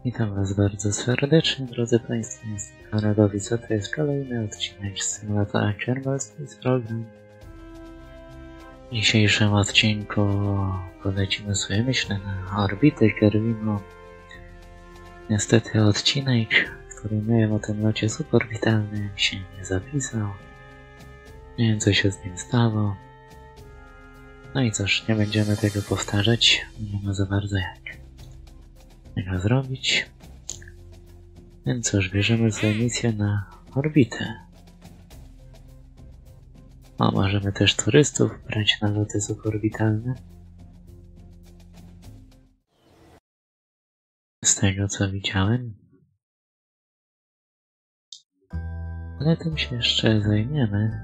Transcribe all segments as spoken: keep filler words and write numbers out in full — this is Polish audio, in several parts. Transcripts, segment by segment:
Witam Was bardzo serdecznie, drodzy Państwo, jestem Konradowic, a to jest kolejny odcinek z symulatora Kerbal Space Program. W dzisiejszym odcinku polecimy sobie, myślę, na orbitę Kerbinu. Niestety odcinek, który miałem o tym locie suborbitalnym, się nie zapisał. Nie wiem, co się z nim stało. No i cóż, nie będziemy tego powtarzać, nie ma za bardzo jak tego zrobić. Więc cóż, bierzemy sobie misję na orbitę. O, możemy też turystów brać na loty suborbitalne. Z tego co widziałem. Ale tym się jeszcze zajmiemy.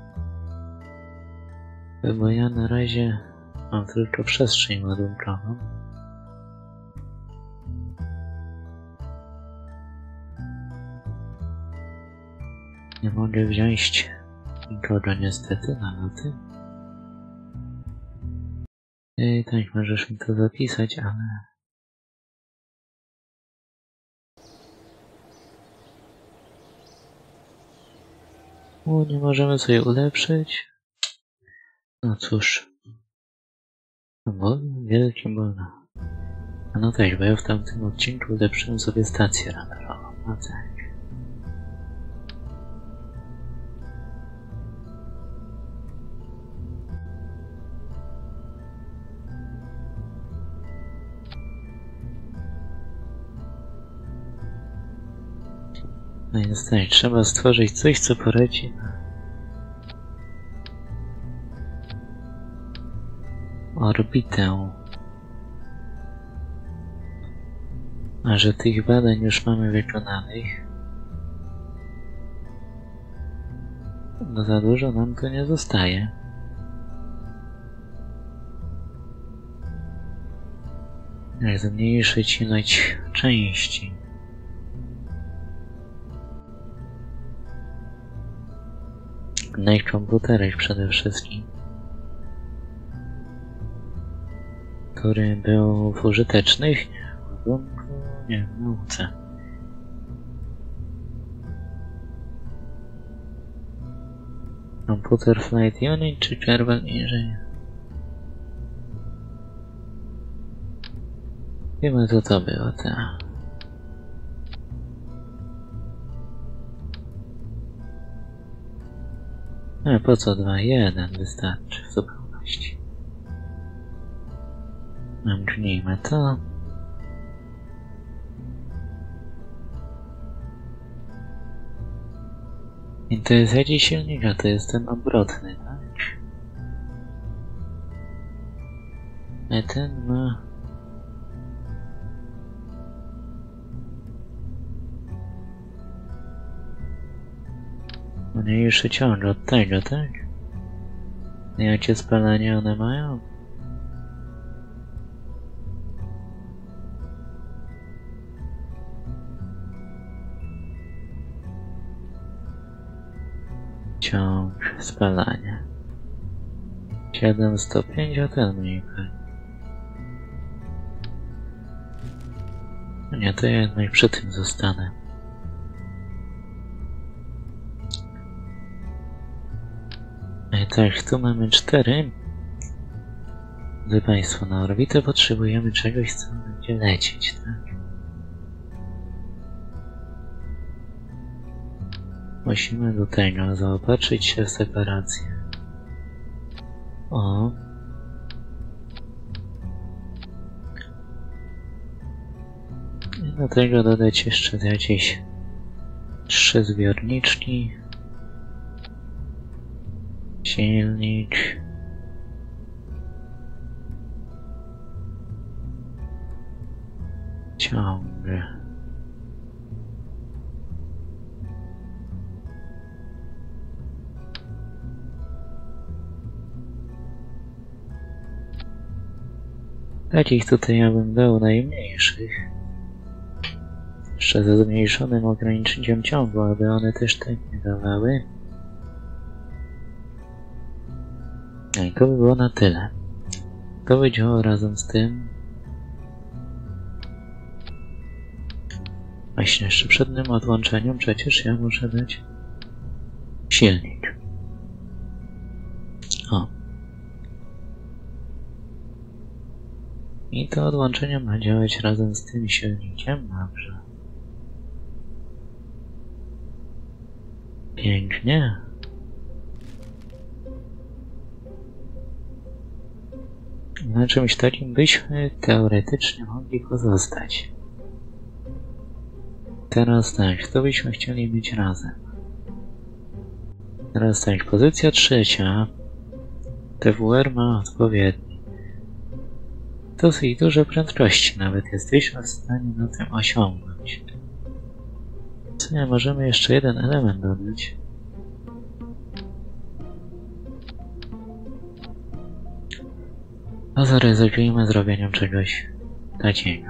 Bo ja na razie mam tylko przestrzeń ładunkową. Nie mogę wziąć nikogo niestety na loty. I tak, możesz mi to zapisać, ale... O, nie możemy sobie ulepszyć. No cóż. Bo wielkie bolno. A no tak, bo ja w tamtym odcinku ulepszyłem sobie stację radarową. No tak. No więc tak, trzeba stworzyć coś, co poleci na orbitę. A że tych badań już mamy wykonanych, no za dużo nam to nie zostaje. Jak zmniejszyć ilość części. Na ich komputerach przede wszystkim, który był w użytecznych, ładunku, nie w nauce. Computer Flight Unit czy Kerbal Engineer? Wiemy, co to było, ta. A po co dwa? Jeden wystarczy w zupełności. Zamknijmy to. I to jest jakiś silnik, a to jest ten obrotny, tak? A ten ma... mniejszy ciąg od tego, tak? Jakie spalanie one mają? Ciąg spalania siedem sto pięć, a ten mniej pewnie. Nie, to ja jednak przy tym zostanę. I tak, tu mamy cztery. Gdy Państwo na orbitę potrzebujemy czegoś, co będzie lecieć, tak? Musimy do tego zaopatrzyć się w separację. O. I do tego dodać jeszcze jakieś trzy zbiorniczki. Silnik. Ciąg. Takich tutaj ja bym dał najmniejszych. Jeszcze ze zmniejszonym ograniczyciem ciągu, aby one też tak nie dawały. I to by było na tyle. To by działało razem z tym. Właśnie jeszcze przed tym odłączeniem przecież ja muszę dać silnik. O. I to odłączenie ma działać razem z tym silnikiem. Dobrze. Pięknie. Na czymś takim byśmy teoretycznie mogli pozostać. Teraz tak, to byśmy chcieli mieć razem. Teraz tak, pozycja trzecia. T W R ma odpowiedni. Dosyć duże prędkości nawet jesteśmy w stanie na tym osiągnąć. Co nie, możemy jeszcze jeden element dodać. A zaryzykujmy zrobieniem czegoś takiego.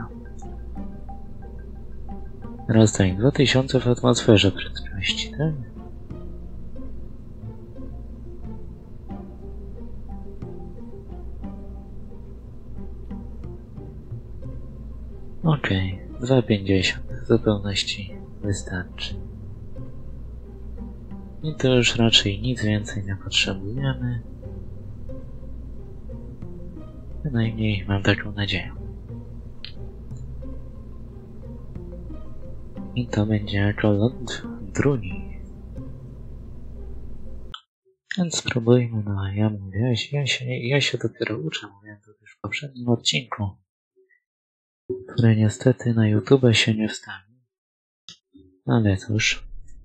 Teraz tak, dwa tysiące w atmosferze prędkości, tak? Okej, okay, dwa pięćdziesiąt w zupełności wystarczy. I to już raczej nic więcej nie potrzebujemy. Bynajmniej mam taką nadzieję. I to będzie jako ląd druni. Więc spróbujmy, no ja mówię, ja się, ja się, ja się dopiero uczę, mówiłem to już w poprzednim odcinku, który niestety na YouTube się nie wstawi. Ale cóż,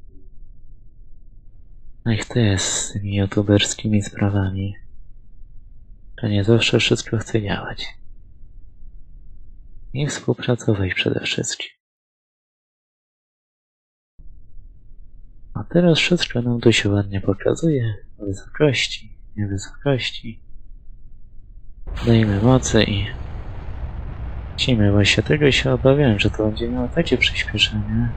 jak to jest z tymi youtuberskimi sprawami, to nie zawsze wszystko chce działać. I współpracować przede wszystkim. A teraz wszystko nam tu się ładnie pokazuje. Wysokości, niewysokości. Dajmy mocy i lecimy. Właśnie tego się obawiałem, że to będzie miało takie przyspieszenie.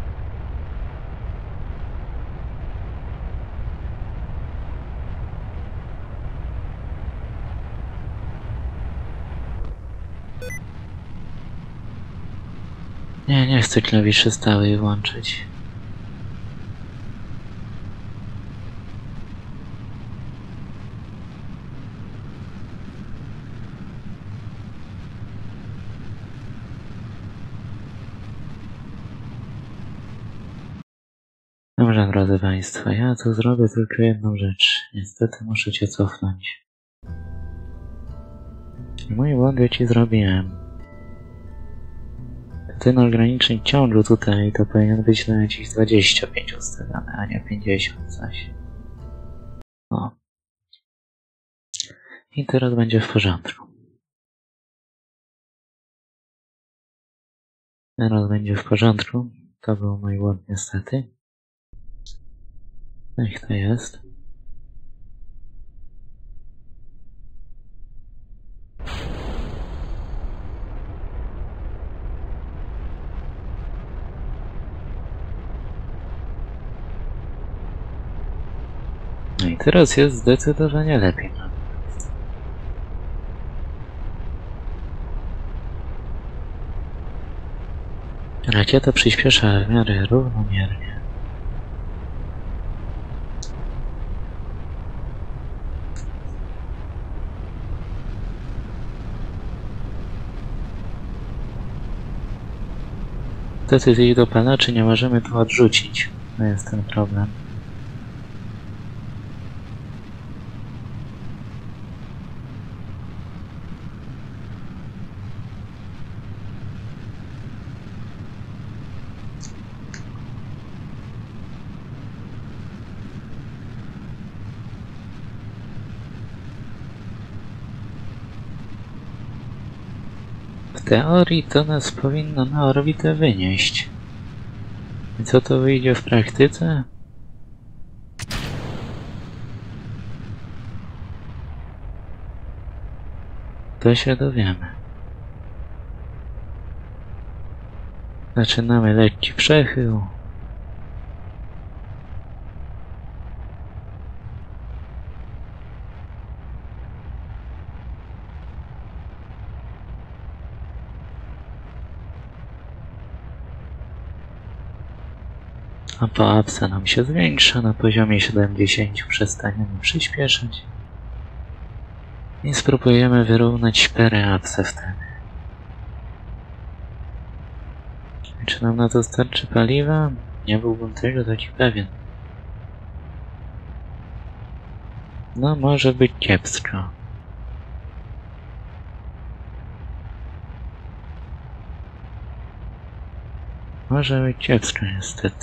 Nie, nie chcę klawiszy stałej włączyć. Dobrze, drodzy Państwo, ja tu zrobię tylko jedną rzecz. Niestety muszę Cię cofnąć. Mój błąd ja Ci zrobiłem. Ten ogranicznik ciągu tutaj to powinien być na jakieś dwadzieścia pięć ustawione, a nie pięćdziesiąt coś. O. I teraz będzie w porządku. Teraz będzie w porządku. To był mój błąd niestety. Jak to jest? No i teraz jest zdecydowanie lepiej. Rakieta przyspiesza w miarę równomiernie. Niestety tych dopalaczy nie możemy tu odrzucić. To jest ten problem. W teorii to nas powinno na orbitę wynieść. I co to wyjdzie w praktyce? To się dowiemy. Zaczynamy lekki przechył. A poapsa nam się zwiększa, na poziomie siedemdziesiąt przestaniemy przyspieszać i spróbujemy wyrównać pereapsę wtedy. Czy nam na to starczy paliwa? Nie byłbym tego taki pewien. No może być kiepsko. Może być kiepsko niestety.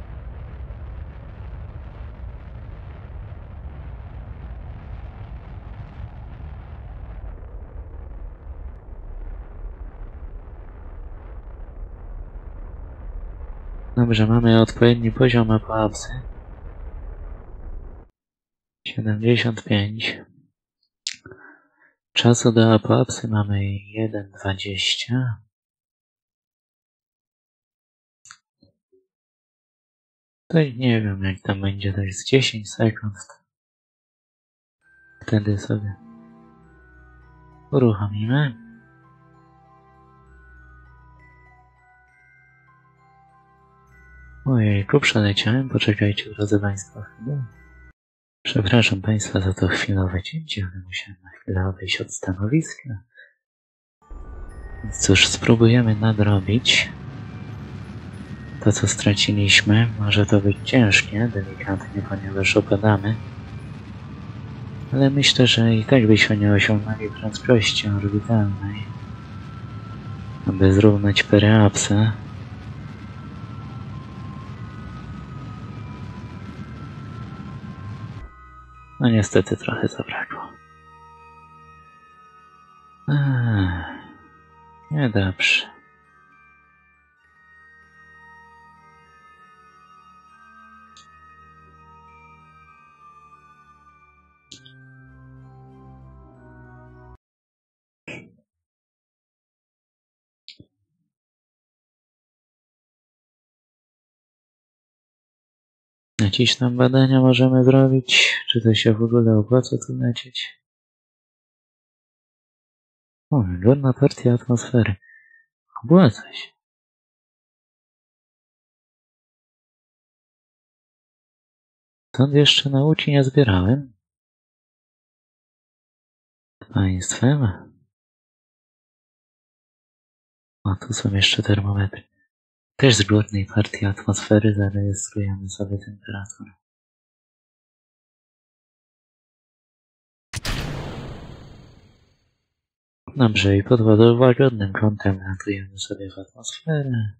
Dobrze, mamy odpowiedni poziom apoapsy. siedemdziesiąt pięć. Czasu do apoapsy mamy jeden dwadzieścia. To nie wiem jak tam będzie, to jest dziesięć sekund. Wtedy sobie uruchomimy. Ojejku, przeleciałem, poczekajcie drodzy Państwo chwilę. Przepraszam Państwa za to chwilowe cięcie, ale musiałem na chwilę odejść od stanowiska. Więc cóż, spróbujemy nadrobić to, co straciliśmy. Może to być ciężkie, delikatnie, ponieważ opadamy. Ale myślę, że i tak byśmy nie osiągnęli prędkości orbitalnej, aby zrównać pereapsę. No niestety trochę zabrakło. Eee, niedobrze. Jakieś tam badania możemy zrobić? Czy to się w ogóle opłaca tu lecieć? O, godna partia atmosfery. Opłaca się. Stąd jeszcze nauki nie zbierałem. Państwem. A tu są jeszcze termometry. Też z głodnej partii atmosfery zarejestrujemy sobie temperaturę. Dobrze, i pod łagodnym kątem latujemy sobie w atmosferę.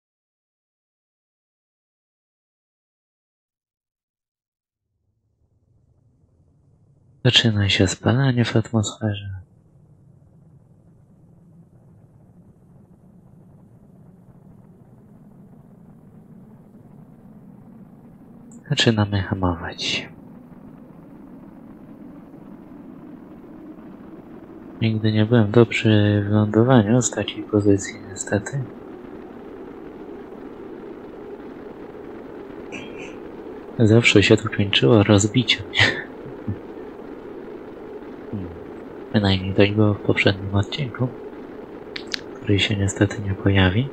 Zaczyna się spalanie w atmosferze. Zaczynamy hamować. Nigdy nie byłem dobry w lądowaniu z takiej pozycji, niestety. Zawsze się to kończyło rozbiciem. Bynajmniej tak było w poprzednim odcinku, który się niestety nie pojawi.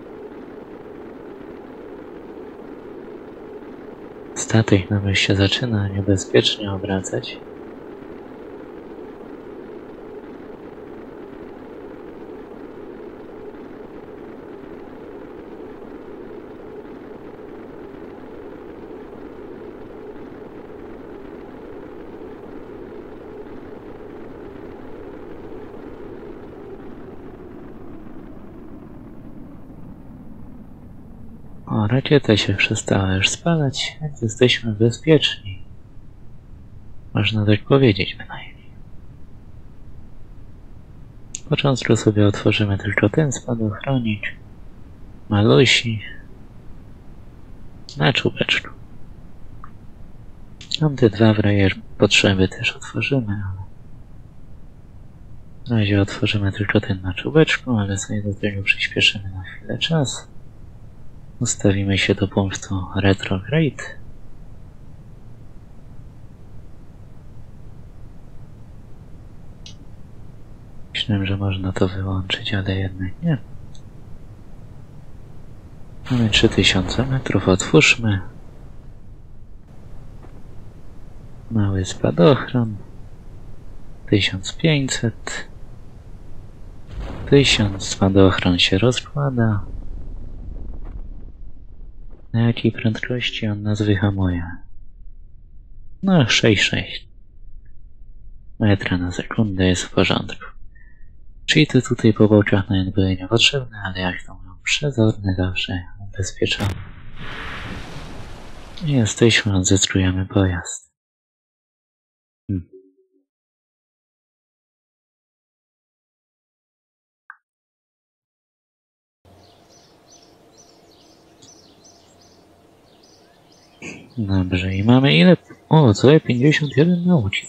Statek nam już się zaczyna niebezpiecznie obracać. O, rakieta się przestała już spalać, więc jesteśmy bezpieczni. Można tak powiedzieć bynajmniej. Z początku sobie otworzymy tylko ten spadochronik. Malusi. Na czubeczku. Tamte dwa w razie potrzeby też otworzymy, ale... Na razie otworzymy tylko ten na czubeczku, ale sobie do tego przyspieszymy na chwilę czas. Ustawimy się do punktu retrograde. Myślałem, że można to wyłączyć, ale jednak nie. Mamy trzy tysiące metrów, otwórzmy. Mały spadochron. tysiąc pięćset. tysiąc, spadochron się rozkłada. Na jakiej prędkości on nas wyhamuje? No, sześć przecinek sześć metra na sekundę jest w porządku. Czyli to tutaj po bokach nawet były niepotrzebne, ale jak to mówią, przezorne zawsze ubezpieczone. I jesteśmy, odzyskujemy pojazd. Hmm. Dobrze, i mamy ile? O, co? pięćdziesiąt jeden nauki.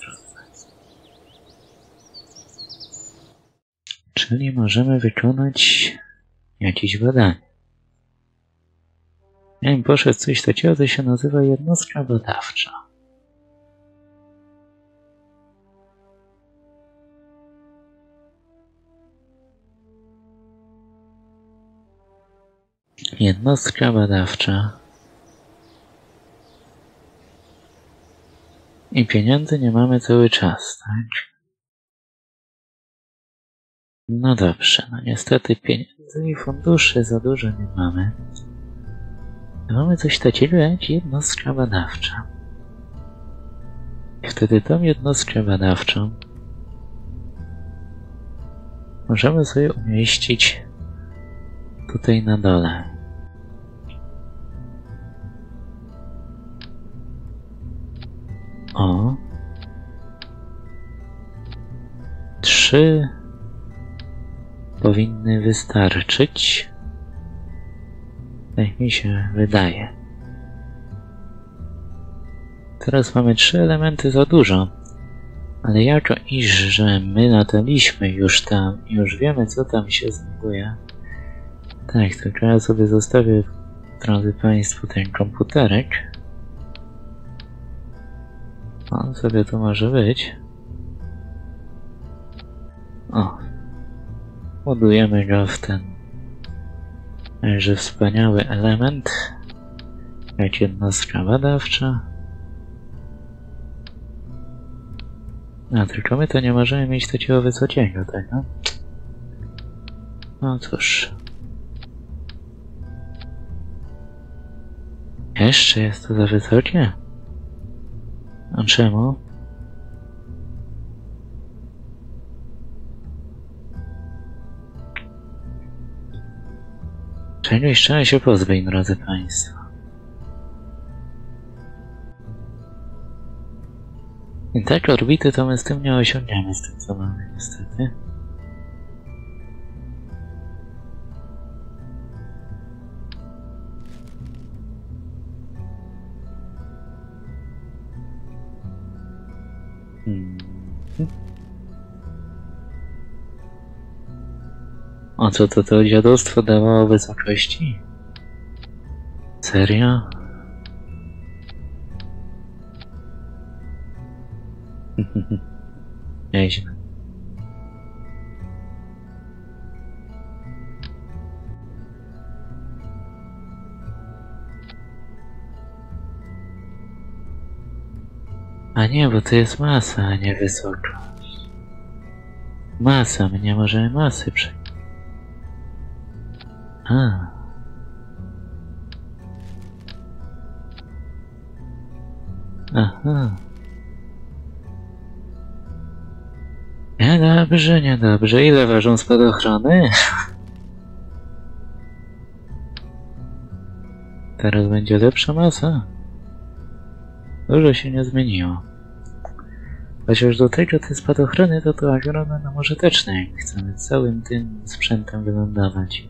Czyli możemy wykonać jakieś badanie. Ja bym poszedł coś takiego, co się nazywa jednostka badawcza. Jednostka badawcza. I pieniędzy nie mamy cały czas, tak? No dobrze, no niestety pieniędzy i funduszy za dużo nie mamy. Mamy coś takiego jak jednostka badawcza. I wtedy tą jednostkę badawczą możemy sobie umieścić tutaj na dole. O. Trzy powinny wystarczyć. Tak mi się wydaje. Teraz mamy trzy elementy za dużo. Ale jako iż, że my lataliśmy już tam i już wiemy, co tam się znajduje. Tak, tylko ja sobie zostawię, drodzy Państwo, ten komputerek. On sobie tu może być. O. Ładujemy go w ten że wspaniały element. Jak jednostka badawcza. A tylko my to nie możemy mieć takiego wysokiego tego. No cóż. Jeszcze jest to za wysokie? A czemu? Czegoś trzeba się pozbyć, drodzy Państwo. I tak orbity to my z tym nie osiągniemy, z tym co mamy niestety. Hmm. O co to to dziadostwo dawało wysokości? Serio? Nieźle. A nie, bo to jest masa, a nie wysokość. Masa, my nie możemy masy przejąć. A. Aha. Niedobrze, niedobrze. Ile ważą spadochrony? Teraz będzie lepsza masa. Dużo się nie zmieniło. Chociaż do tego te spadochrony to to ogromne no może teczne, jak chcemy całym tym sprzętem wylądować.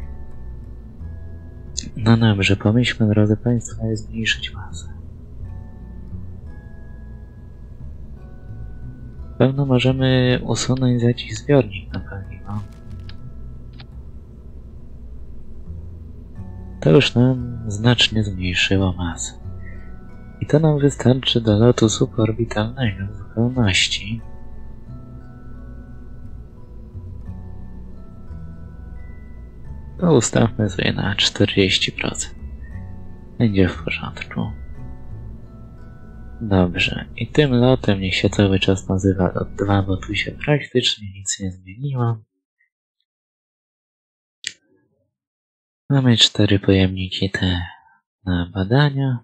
No dobrze, pomyślmy, drodzy Państwo, jak zmniejszyć masę. Pewno możemy usunąć jakiś zbiornik na paliwo. To już nam znacznie zmniejszyło masę. I to nam wystarczy do lotu suborbitalnego w zupełności. To ustawmy sobie na czterdzieści procent. Będzie w porządku. Dobrze. I tym lotem niech się cały czas nazywa lot dwa, bo tu się praktycznie nic nie zmieniło. Mamy cztery pojemniki te na badania.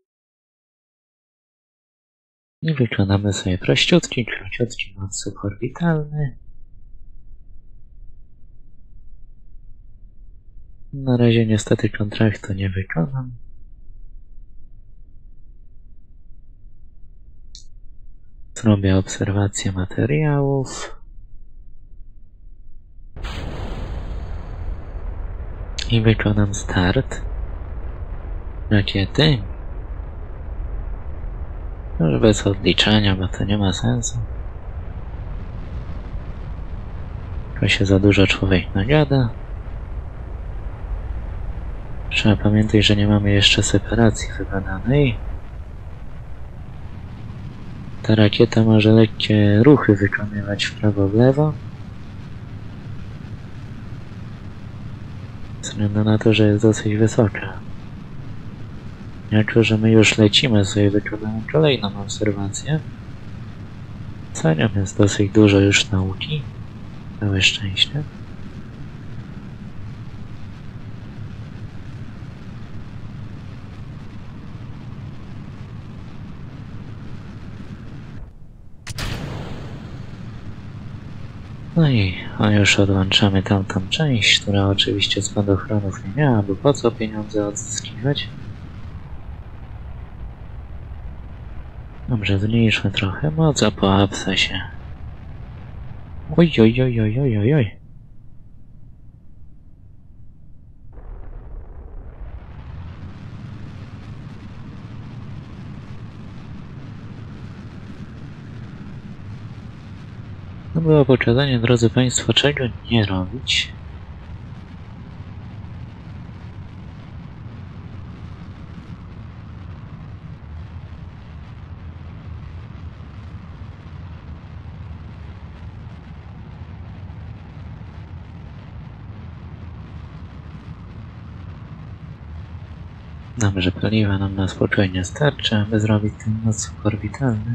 I wykonamy sobie prościutki, króciutki lot suborbitalny. Na razie niestety kontraktu nie wykonam. Zrobię obserwację materiałów. I wykonam start rakiety. Już bez odliczania, bo to nie ma sensu. Tylko się za dużo człowiek nagada. Trzeba pamiętać, że nie mamy jeszcze separacji wybadanej. Ta rakieta może lekkie ruchy wykonywać w prawo, w lewo. Ze względu na to, że jest dosyć wysoka. Jako że my już lecimy, sobie wykonamy kolejną obserwację. Co nią jest dosyć dużo już nauki. Całe szczęście. No i a już odłączamy tamtą część, która oczywiście spadochronów nie miała, bo po co pieniądze odzyskiwać? Dobrze, zmniejszmy trochę moc, a po absesie. Oj, oj, oj, oj, oj, oj, oj. To było pokazanie, drodzy Państwo, czego nie robić. Dobrze, paliwa nam na spokojnie starczy, aby zrobić ten lot suborbitalny.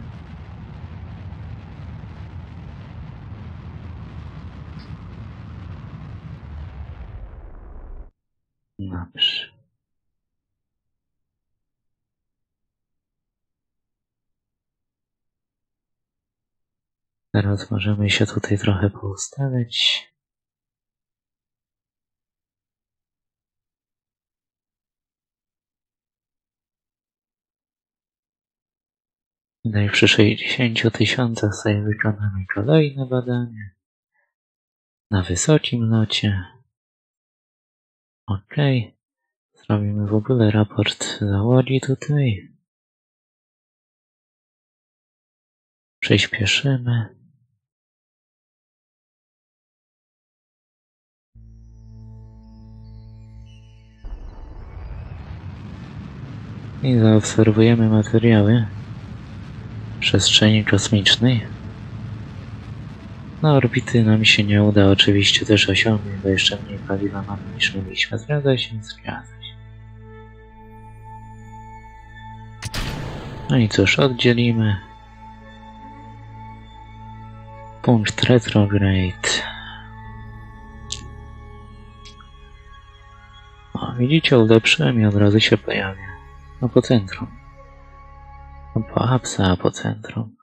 Dobrze. Teraz możemy się tutaj trochę poustawiać. Tutaj przy sześćdziesięciu tysiącach sobie wykonamy kolejne badanie. Na wysokim locie. Ok. Zrobimy w ogóle raport załogi tutaj. Przyspieszymy. I zaobserwujemy materiały przestrzeni kosmicznej. Na orbity nam się nie uda oczywiście też osiągnąć, bo jeszcze mniej paliwa mamy niż mieliśmy. Zgadza się? Zgadza się. No i cóż, oddzielimy. Punkt retrograde. O, widzicie, ulepszyłem i od razu się pojawia. No po centrum. No po apsa, a po centrum.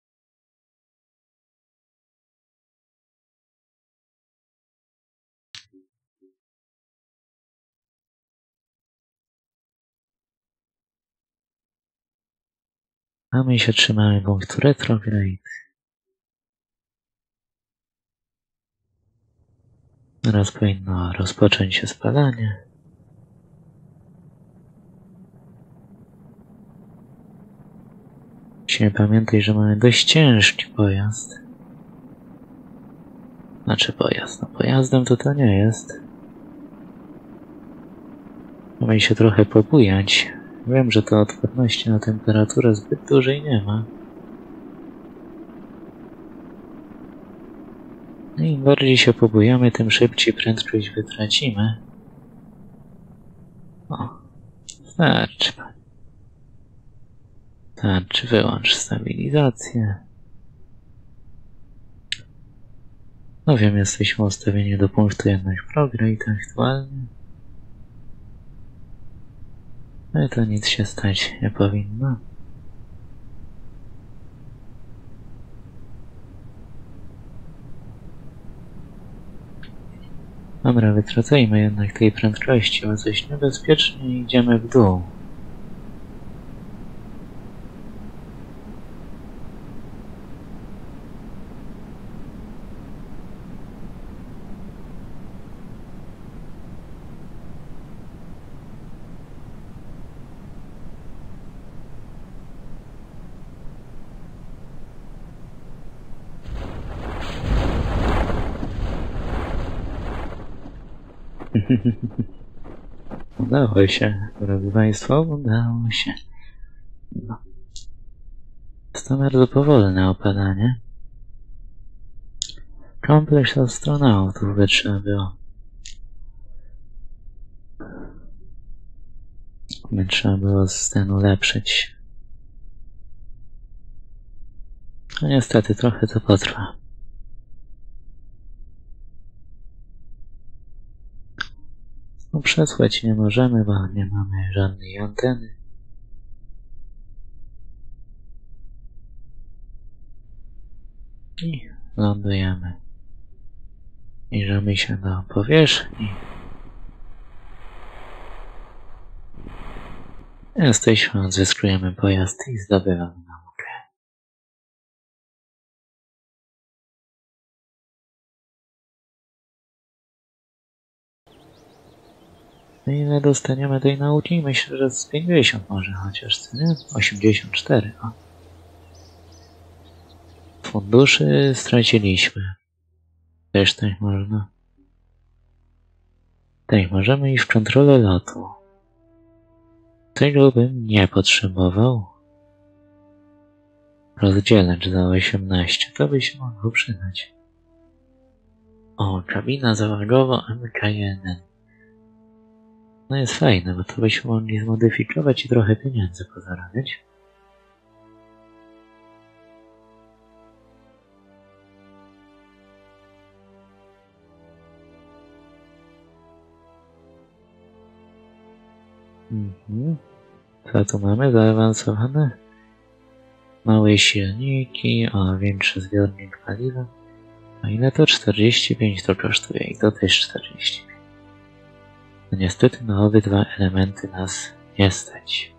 A my się trzymamy punktu retrograde. Teraz powinno rozpocząć się spadanie. Musimy pamiętać, że mamy dość ciężki pojazd. Znaczy pojazd, no pojazdem to to nie jest. Mamy się trochę pobujać. Wiem, że to odporności na temperaturę zbyt dużej nie ma. No im bardziej się pobujamy, tym szybciej prędkość wytracimy. O, starczy. Starczy, wyłącz stabilizację. No wiem, jesteśmy ustawieni do punktu jednak prograde aktualnie. Ale to nic się stać nie powinno. Dobra, wytracajmy jednak tej prędkości, bo coś niebezpiecznie idziemy w dół. Udało się, drodzy Państwo, udało się. No. Jest to bardzo powolne opadanie. Kompleks astronautów by trzeba było. By trzeba było ten ulepszyć. No niestety, trochę to potrwa. No przesłać nie możemy, bo nie mamy żadnej anteny. I lądujemy. Zbliżamy się do powierzchni. Jesteśmy, odzyskujemy pojazd i zdobywamy naukę. No ile dostaniemy tej nauki? Myślę, że z pięćdziesiąt może chociaż, co nie? osiemdziesiąt cztery, o. Funduszy straciliśmy. Też tak można. Tak, możemy iść w kontrolę lotu. Tego bym nie potrzebował. Rozdzielacz za osiemnaście, to by się mogło przydać. O, kabina załogowa M K jeden. No jest fajne, bo to byśmy mogli zmodyfikować i trochę pieniędzy pozarabiać. Mhm. Co tu mamy? Zaawansowane? Małe silniki, o, większy zbiornik paliwa. A ile to? czterdzieści pięć to kosztuje i to też czterdzieści pięć. No niestety na obydwa elementy nas nie stać.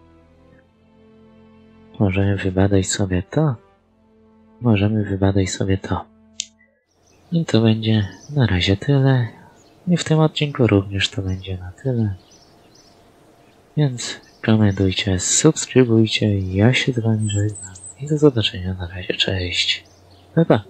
Możemy wybadać sobie to. Możemy wybadać sobie to. I to będzie na razie tyle. I w tym odcinku również to będzie na tyle. Więc komentujcie, subskrybujcie, ja się z wami żegnam i do zobaczenia na razie, cześć. Pa, pa.